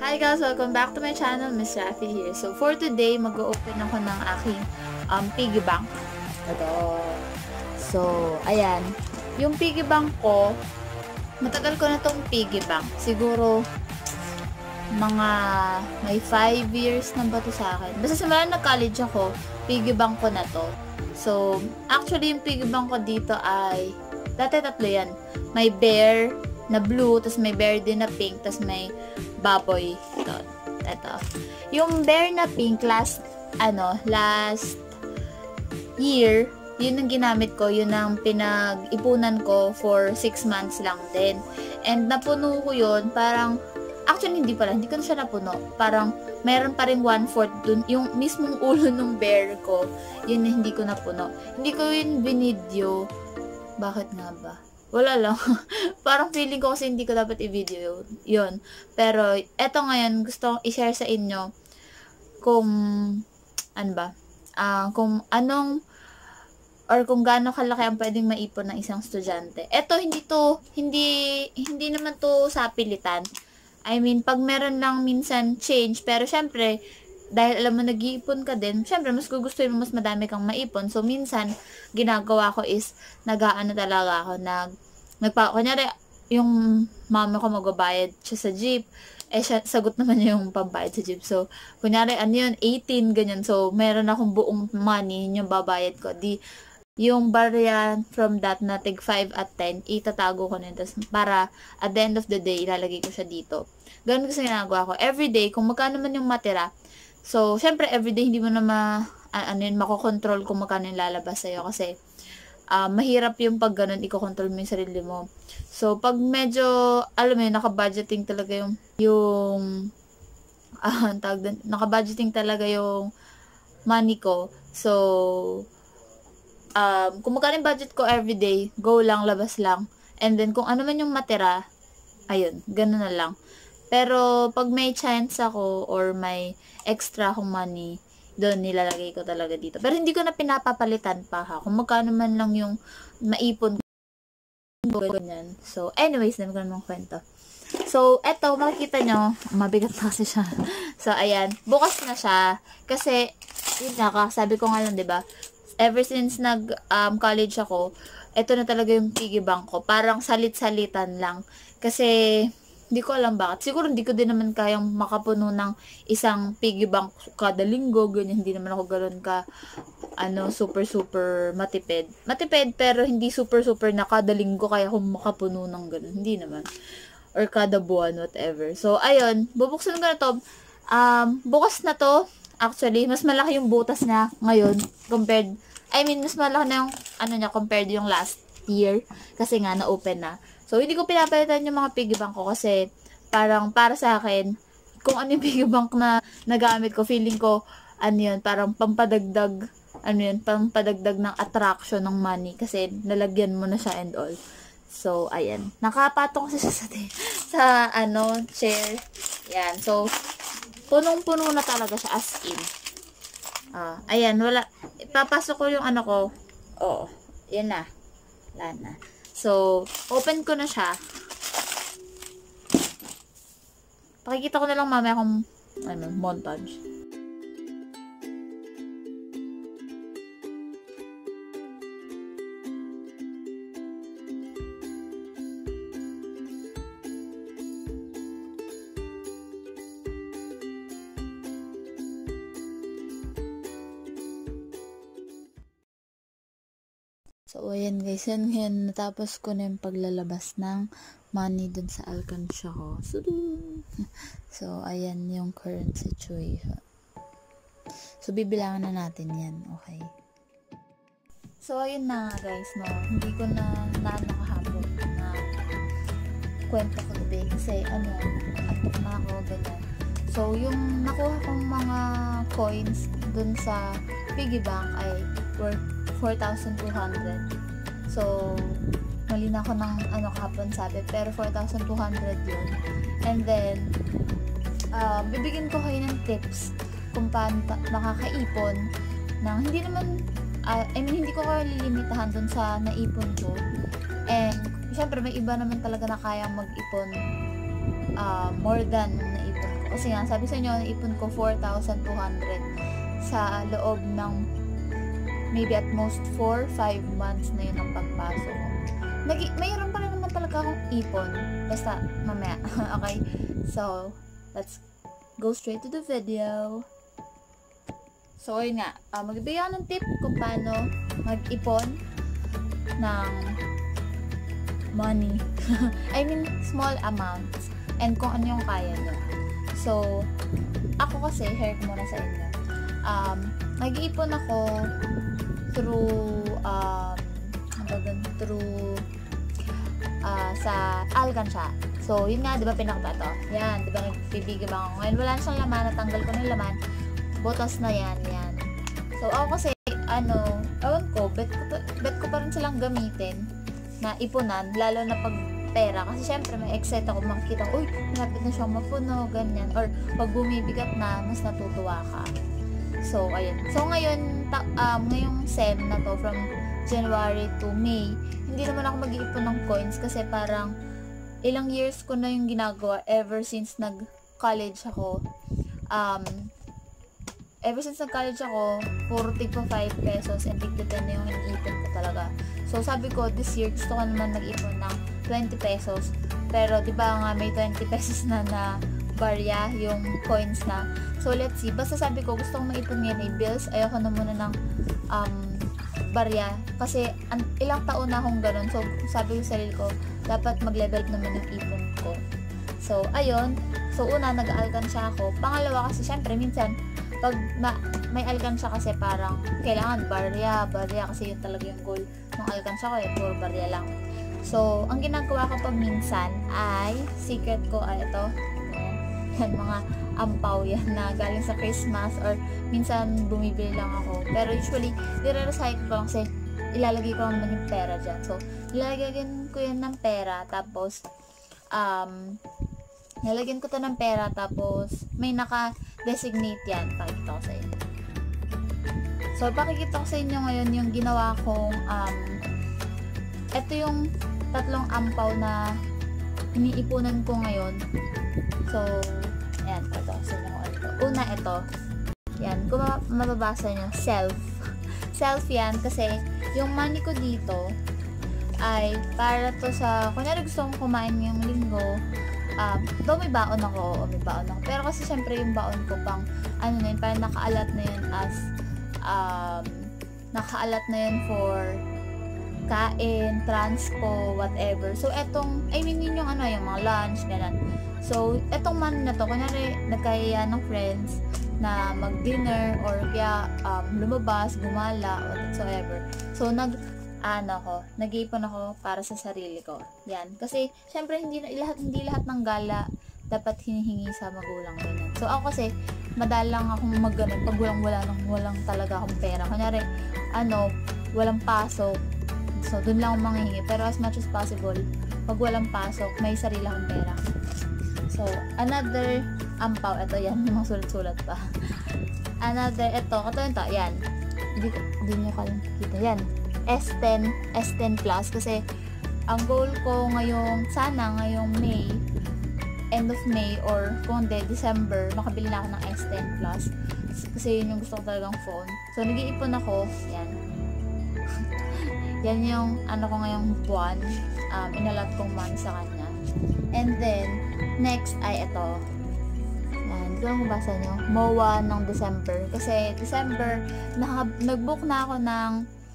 Hi guys! Welcome back to my channel, Miss Raffy here. So for today, mag-open ako ng aking piggy bank. Ito. So, ayan. Yung piggy bank ko, matagal ko na tong piggy bank. Siguro, mga may 5 years na ba to sa akin. Basta simula nag-college ako, piggy bank ko na to. So, actually, yung piggy bank ko dito ay, dati tatlo yan. May bear na blue, tas may bear din na pink, tas may baboy. Ito. Yung bear na pink, last year, yun ang ginamit ko, yun ang pinag-ipunan ko for 6 months lang din. And napuno ko yun, parang, actually hindi ko na siya napuno. Parang, meron pa rin 1/4 dun, yung mismong ulo ng bear ko, yun hindi ko napuno. Hindi ko yun binidyo. Bakit nga ba? Wala lang. Parang feeling ko kasi hindi ko dapat i-video yun. Pero, eto ngayon, gusto kong i-share sa inyo kung, kung anong, or kung gaano kalaki ang pwedeng maipon ng isang estudyante. Eto, hindi naman to sa pilitan. I mean, pag meron lang minsan change, pero syempre, dahil alam mo nag-iipon ka din, syempre, mas gugustuhin mo mas madami kang maipon. So, minsan, ginagawa ko is, nag-aano talaga ako, kunyari, yung mama ko magbabayad siya sa jeep, siya, sagot naman niya yung pambayad sa jeep. So, kunyari, 18, ganyan. So, meron akong buong money, yung babayad ko. Yung barya from that na tig 5 at 10, itatago ko na yun. Para, at the end of the day, ilalagay ko siya dito. Ganun kasi ginagawa ko. Everyday, kung magkano man yung matira, so, syempre, everyday, hindi mo na makokontrol kung magkano yung lalabas sa'yo. Kasi, mahirap yung pag ganun, iko-control mo yung sarili mo. So, pag medyo, alam mo yun, naka-budgeting talaga naka-budgeting talaga yung money ko. So, kung magkano yung budget ko everyday, go lang, labas lang. And then, kung ano man yung matira, ayun, ganun na lang. Pero, pag may chance ako, or may extra akong money, doon nilalagay ko talaga dito. Pero hindi ko na pinapapalitan pa ha. Kung magkano man lang yung maipon ko, ganyan. So, anyways, dami ko namang kwento. So, eto, makikita nyo, mabigat na kasi siya. So, ayan, bukas na siya. Kasi, yun nga, sabi ko nga lang, diba, ever since nag-college ako, eto na talaga yung piggy bank ko. Parang salit-salitan lang. Kasi, hindi ko alam bakit. Siguro hindi ko din naman kayang makapuno ng isang piggy bank kada linggo. Ganyan, hindi naman ako ganoon ka, super matipid. Matipid, pero hindi super na kada linggo kaya ako makapuno ng ganun. Hindi naman. Or kada buwan, whatever. So, ayun. Bubuksan ko na to. Bukas na to. Actually, mas malaki yung butas niya ngayon mas malaki na yung, compared yung last year. Kasi nga, na-open na. So, hindi ko pinapalitan yung mga piggy bank ko kasi parang para sa akin, kung ano yung piggy bank na nagamit ko, feeling ko, parang pampadagdag ng attraction ng money kasi nalagyan mo na siya and all. So, ayan. Nakapatong kasi siya sa chair. Yan. So, punong-puno na talaga siya as in. Ayan, wala. Ipapasok ko yung ko. Oo. Yan na. Wala na. So, open ko na siya. Pakikita ko na lang mamaya kung montage. So, ayan guys, yan, natapos ko na yung paglalabas ng money dun sa alkansya ko. So, ayan yung current situation. So, bibilangan na natin yan, okay? So, ayun na guys, no? Hindi ko na kahapon na kwento ko today kasi, antok na ako, ganyan. So, yung nakuha kong mga coins dun sa piggy bank ay worth 4,200. So, mali na ako ng kahapon sabi, pero 4,200 yun. And then, bibigyan ko kayo ng tips kung paano makakaipon ng hindi naman, hindi ko kayo lilimitahan dun sa naipon ko. And, syempre, may iba naman talaga na kayang mag-ipon more than naipon ko. Kasi nga, sabi sa inyo, naipon ko 4,200 sa loob ng maybe at most 4-5 months na yun ang pagpasok ko. Mayroon pa rin naman talaga akong ipon. Basta, mamaya. Okay? So, let's go straight to the video. So, ayun nga. Magbibigay ako ng tip kung paano mag-ipon ng money. I mean, small amounts. And kung ano yung kaya nyo. So, ako kasi, share ko muna sa inyo. Nag-iipon ako through sa Alkansya. So, yun nga, di ba pinakita to? Yan, di ba nagbibigay ba ako ngayon? Wala na siyang laman, natanggal ko na yung laman. Botas na yan. So, ako kasi, ewan ko, bet ko pa rin silang gamitin na ipunan, lalo na pag pera. Kasi syempre, may excite ako makikita, uy, malapit na siyang mapuno, ganyan. Or, pag bumibigat na, mas natutuwa ka. So, ayun. So, ngayong SEM na to, from January to May, hindi naman ako mag-iipon ng coins kasi parang ilang years ko na yung ginagawa ever since nag-college ako. Ever since nag-college ako, puro tigpa 5 pesos and tigpa 10 na yung iniipon ko talaga. So, sabi ko, this year, gusto ko naman mag-ipon ng 20 pesos. Pero, di ba nga, may 20 pesos na barya yung coins na. So, let's see. Basta sabi ko, gusto kong maipon ngayon ay bills. Ayoko na muna ng barya. Kasi, ilang taon na akong ganun. So, sabi ko sa sarili ko, dapat mag-level naman yung ipon ko. So, ayun. So, una, nag-alkansya ako. Pangalawa, kasi syempre, minsan, pag may alkansya kasi parang kailangan barya kasi yun talaga yung goal ng alkansya ko, puro barya lang. So, ang ginagawa ko pag minsan ay, secret ko ay ito, yan mga ampaw yan na galing sa Christmas or minsan bumibili lang ako. Pero usually, nire-recycle ko lang kasi ilalagay ko naman yung pera dyan. So, ilalagyan ko yan ng pera tapos, nalagyan ko to ng pera tapos may naka-designate yan. Pakikita ko sa inyo. So, pakikita ko sa inyo ngayon yung ginawa kong ito yung 3 ampaw na iniipunan ko ngayon. So, ayan, ito. Una, ito. Yan, kung mababasa nyo, self. Self yan kasi yung money ko dito ay para to sa, kunyari gusto kong kumain ngayong linggo, though may baon ako, pero kasi syempre yung baon ko pang parang nakaalat na yun as nakaalat na yun for kain, transpo, whatever. So etong, yun yung yung mga lunch, ganun. So etong money na to, kunyari nagkaya ng friends na mag-dinner or kaya lumabas, gumala, whatsoever. So nag-iipon ako para sa sarili ko. Yan. Kasi, syempre, hindi lahat ng gala dapat hinihingi sa magulang. Ganyan. So, ako kasi, madalang akong mag-ganun pag walang talaga akong pera. Kunyari, walang pasok. So, dun lang akong manghihingi. Pero as much as possible, pag walang pasok, may sarili akong pera. So, another ampaw. Ito, yan. Yung mga sulat-sulat pa. Another, ito yan. Hindi nyo kalang kita. Yan. S10 plus kasi ang goal ko ngayong May, end of May or kung hindi, December, makabili na ako ng S10 plus kasi yun yung gusto ko talagang phone. So, nag-iipon ako, yan. Yan yung ko ngayong buwan, inalat kong money sa kanya. And then, next ay ito. Yan, ito ang basa nyo. MOA ng December. Kasi December, nag-book na ako ng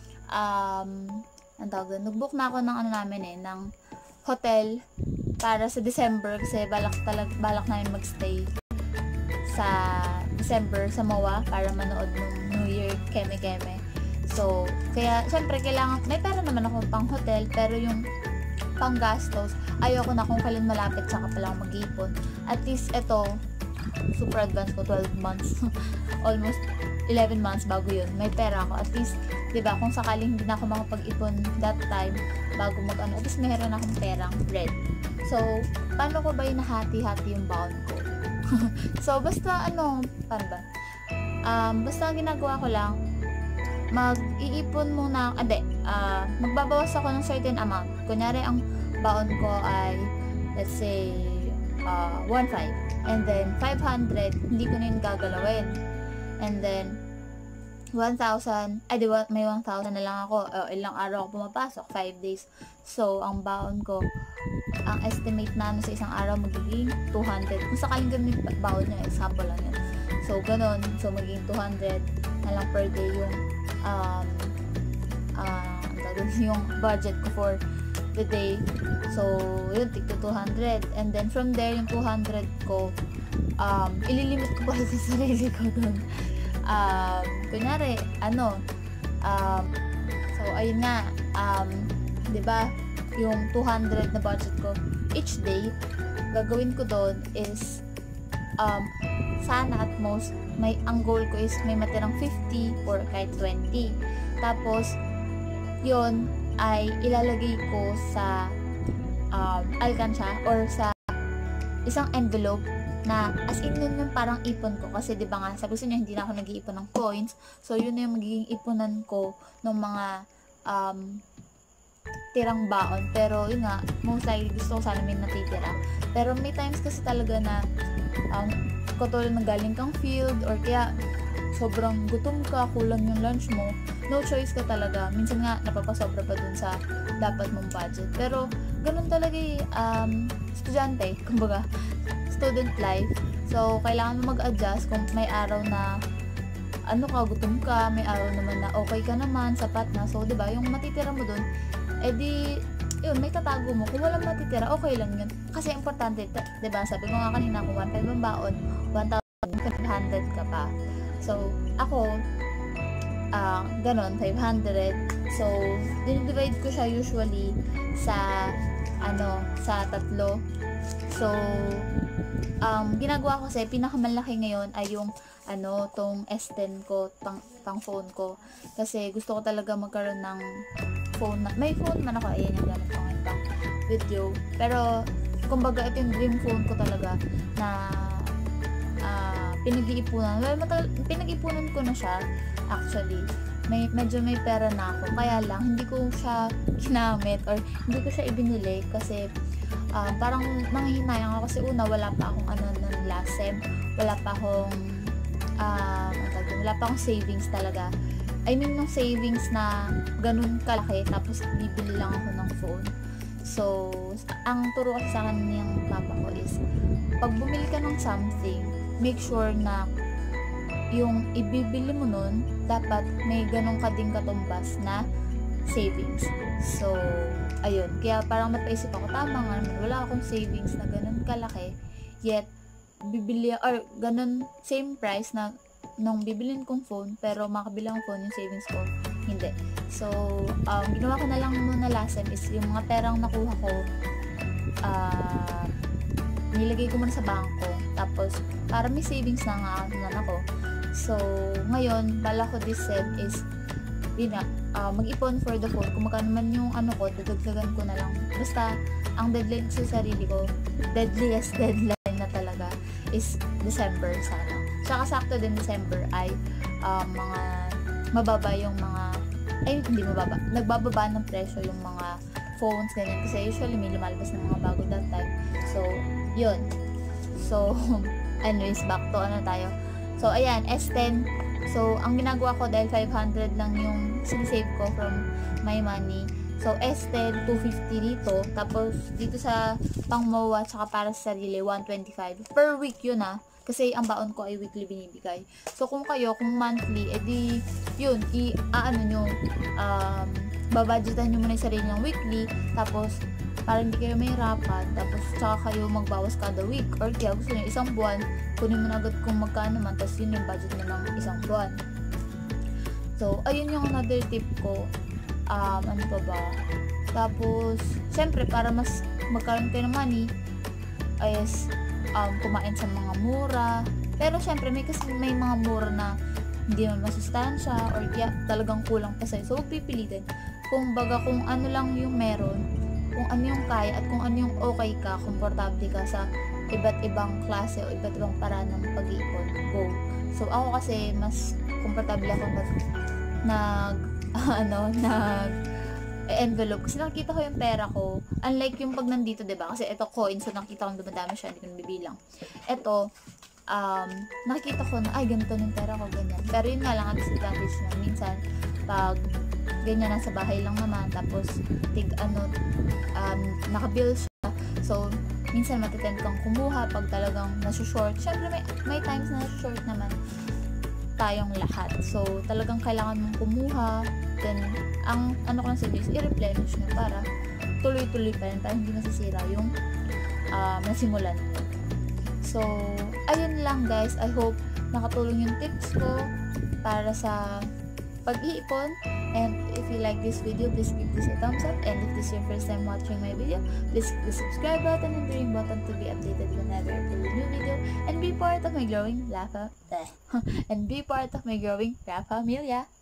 nag-book na ako ng ng hotel para sa December kasi balak namin magstay sa December sa MOA para manood ng New Year keme-keme. So, kaya syempre kailangan, may pera naman ako pang hotel pero yung pang gastos, ayoko na kung kailan malapit saka pala ako mag-ipon. At least ito, super advance ko, 12 months. Almost 11 months bago yun. May pera ako. At least, diba, kung sakaling hindi na ako makapag-ipon that time, bago at least meron akong perang ready. So, paano ko ba yung nahati-hati yung baon ko? So, basta paano ba? Basta ang ginagawa ko lang, mag-iipon muna, magbabawas ako ng certain amount. Kunyari, ang baon ko ay, let's say, 1,500. And then, 500, hindi ko na yun gagalawin. And then, 1,000, may 1,000 na lang ako. Ilang araw ako pumapasok? 5 days. So, ang baon ko, ang estimate na sa isang araw magiging 200. Kung sakaling ganun yung baon nyo, example lang yun. So, ganun. So, magiging 200 na lang per day yung budget ko for the day. So, yun, tig to 200. And then, from there, yung 200 ko, ililimit ko pa sa sarili ko dun. Kunyari, so, ayun nga, diba, yung 200 na budget ko, each day, gagawin ko doon is, sana at most, ang goal ko is may matirang 50 or kahit 20. Tapos, yun ay ilalagay ko sa alkansya or sa isang envelope na as in yun yung parang ipon ko. Kasi diba nga, sabi ko niya, hindi na ako nag-iipon ng coins. So, yun na yung magiging ipunan ko ng mga tirang baon. Pero, yun nga, most likely gusto ko sana may natitira. Pero may times kasi talaga na katulad ng galing kang field or kaya sobrang gutom ka, kulang yung lunch mo, no choice ka talaga. Minsan nga, napapasobra pa dun sa dapat mong budget. Pero, ganun talaga estudyante, kumbaga, student life. So, kailangan mo mag-adjust kung may araw na gutom ka, may araw naman na okay ka naman, sapat na. So, diba, yung matitira mo dun, yun, may tatago mo. Kung walang matitira, okay lang yun. Kasi importante, diba, sabi ko nga kanina, kung 1,500 ang baon, 1,500 ka pa. So, ako, ganon, 500. So, dinidivide ko siya usually sa, sa 3. So, ginagawa ko kasi, pinakamalaki ngayon ay yung, tong S10 ko, pang phone ko. Kasi gusto ko talaga magkaroon ng phone na, may phone man ako, ayan yung gamit ko ngayon pang video. Pero, kumbaga, ito yung dream phone ko talaga na, pinag-iipunan. Well, pinag-iipunan ko na siya, actually. Medyo may pera na ako. Kaya lang, hindi ko siya ginamit or hindi ko siya ibinili kasi parang nanghihinayang ako kasi una, wala pa akong ng last sem. Wala pa akong savings talaga. I mean, yung savings na ganun kalaki tapos bibili lang ako ng phone. So, ang turo kasi sa akin ng papa ko is, pag bumili ka ng something, make sure na yung ibibili mo nun, dapat may ganun ka ding katumbas na savings. So, ayun. Kaya parang mapaisip ako, tama nga naman, wala akong savings na ganun kalaki, yet, bibili, or ganun, same price na nung bibilin kong phone, pero makabili ang phone yung savings ko, hindi. So, ginawa ko na lang muna last time is yung mga perang nakuha ko, nilagay ko muna sa bangko. Tapos, para may savings na nga naman ako. So, ngayon, bala ko this sem is, mag-ipon for the phone. Kung magkano man yung dadagdagan ko na lang. Basta, ang deadline sa sarili ko, deadliest deadline na talaga, is December sana. Tsaka sakto din December ay, mga, mababa yung mga, hindi mababa, nagbababa ng presyo yung mga phones, ganyan. Kasi usually, may lumalabas ng mga bago that time. So, yun. So, anyways, back to tayo. So, ayan, S10. So, ang ginagawa ko dahil 500 lang yung sinisave ko from my money. So, S10, 250 dito. Tapos, dito sa pang MOA, tsaka para sa sarili, 125. Per week yun Kasi ang baon ko ay weekly binibigay. So, kung monthly, edi, yun, babudgetan nyo muna yung sarili ng weekly. Tapos, para hindi kayo mahirapan, tapos tsaka kayo magbawas kada week, or kaya gusto nyo isang buwan, kunin mo na agad kung magkano man, tapos yun yung budget mo ng isang buwan. So, ayun yung another tip ko. Ano pa ba? Tapos, syempre, para mas magkaroon kayo ng money, is, kumain sa mga mura. Pero, syempre, may mga mura na hindi naman masustansya, or kaya talagang kulang pa sa'yo. So, huwag pipilitin. Kung ano lang yung meron, kung ano yung kaya at kung ano yung okay ka, komportable ka sa iba't ibang klase o iba't ibang paraan ng pag-iipon, go. So, ako kasi mas komportable ako envelope. Kasi nakita ko yung pera ko. Unlike yung pag nandito, diba? Kasi ito coin, so nakita ko dumadami siya, hindi ko nabibilang. Ito, nakita ko na, ay, ganito yung pera ko, ganyan. Pero yun nga lang, ang disadvantage na, minsan, pag ganyan, nasa bahay lang naman, tapos, nakabill siya. So, minsan matitend kang kumuha pag talagang nasushort. Syempre, may times na nasushort naman tayong lahat. So, talagang kailangan mong kumuha. Then, ang ano ko lang sa is i-replenish nyo para tuloy-tuloy pa rin, para hindi masisira yung nasimulan. So, ayun lang guys. I hope nakatulong yung tips ko para sa pag-iipon. And if you like this video, please give this a thumbs up. And if this is your first time watching my video, please click the subscribe button and the ring button to be updated whenever I upload a new video. And be part of my growing family.